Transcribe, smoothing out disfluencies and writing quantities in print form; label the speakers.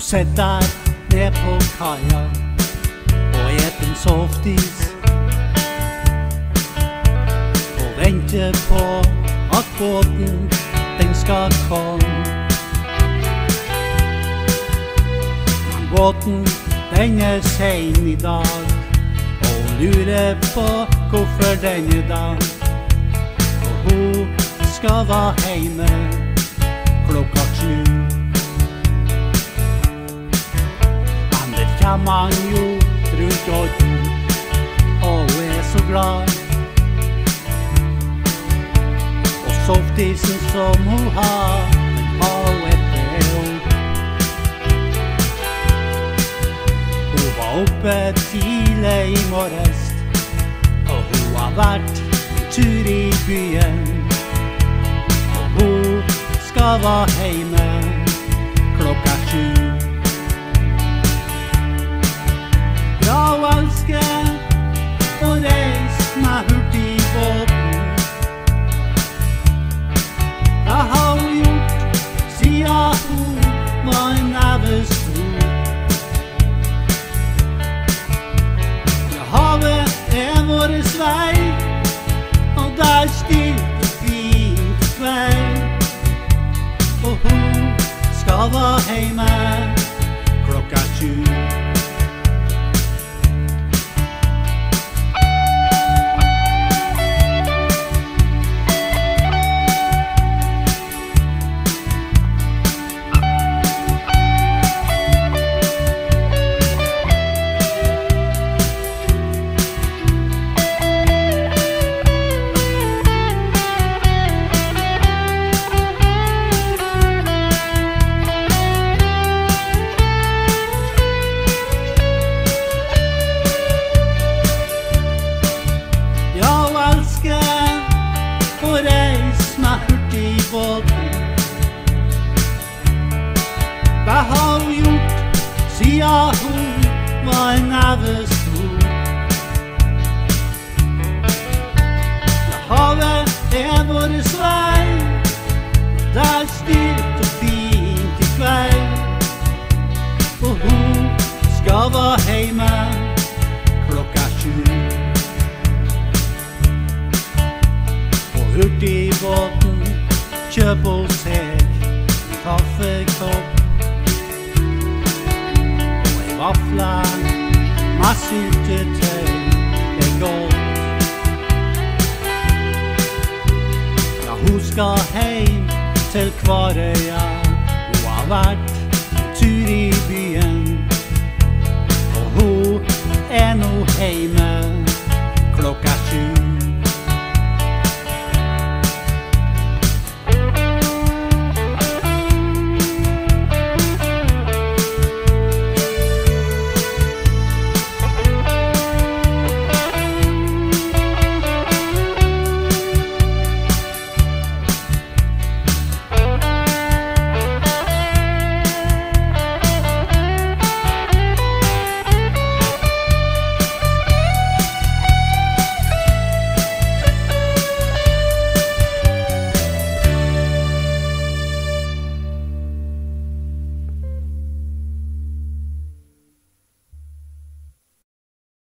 Speaker 1: Sett der ned på kaia og et en softis og vente på at båten den skal komme. Men båten den sen i dag og lurer på hvorfor den dag. Og hun skal være heime klokka 7. Men man jo rundt åten og så glad. Og softisen som hun har, den har etter opp. Hun var oppe tidlig i morges, og hun har vært en tur i byen. Og hun skal være heime klokka 7. Jeg elsker å reise meg hurtig i båten. Det har hun gjort siden hun var en nevestor. Havet vår vei, og det stilt og fint kveld. Og hun skal være heime klokka 7. Det har hun gjort siden hun var en nevestor. Havet vår vei, det stilt og fint i kveld. Og hun skal være heime klokka 7. På hurtigbåten kjøp og seg en kaffekopp og en vafler med syltetøy godt. Ja, hun skal heim til Kvarøya. Hun har vært en tur i byen.